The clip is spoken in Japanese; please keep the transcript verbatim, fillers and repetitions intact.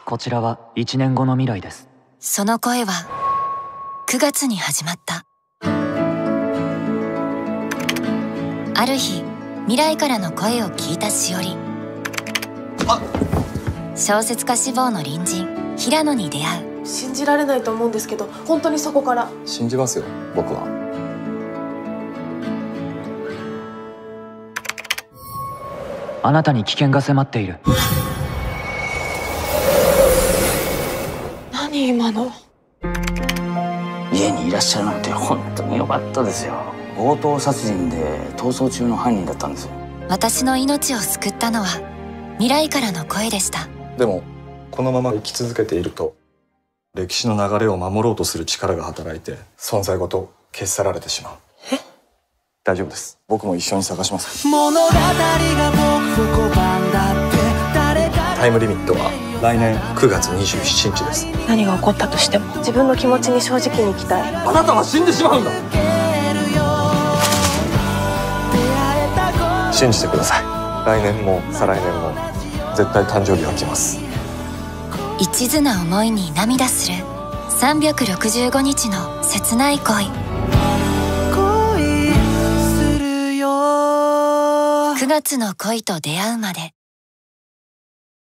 こちらはいちねんごの未来です。 その声はくがつに始まった。ある日、未来からの声を聞いたしおり、小説家志望の隣人平野に出会う。 信じられないと思うんですけど、本当にそこから。 信じますよ、僕は。 あなたに危険が迫っている。 何今の。 家にいらっしゃるなんて本当に良かったですよ。強盗殺人で逃走中の犯人だったんですよ。 私の命を救ったのは未来からの声でした。 でもこのまま生き続けていると歴史の流れを守ろうとする力が働いて存在ごと消し去られてしまう。 え？ 大丈夫です。僕も一緒に探します。 物語が僕を拒んだって誰か。 タイムリミットは来年くがつにじゅうしちにちです。 何が起こったとしても自分の気持ちに正直に生きたい。 あなたは死んでしまうんだ。信じてください。来年も再来年も絶対誕生日は来ます。 一途な思いに涙するさんびゃくろくじゅうごにちの切ない恋。 恋するよ。 くがつの恋と出会うまで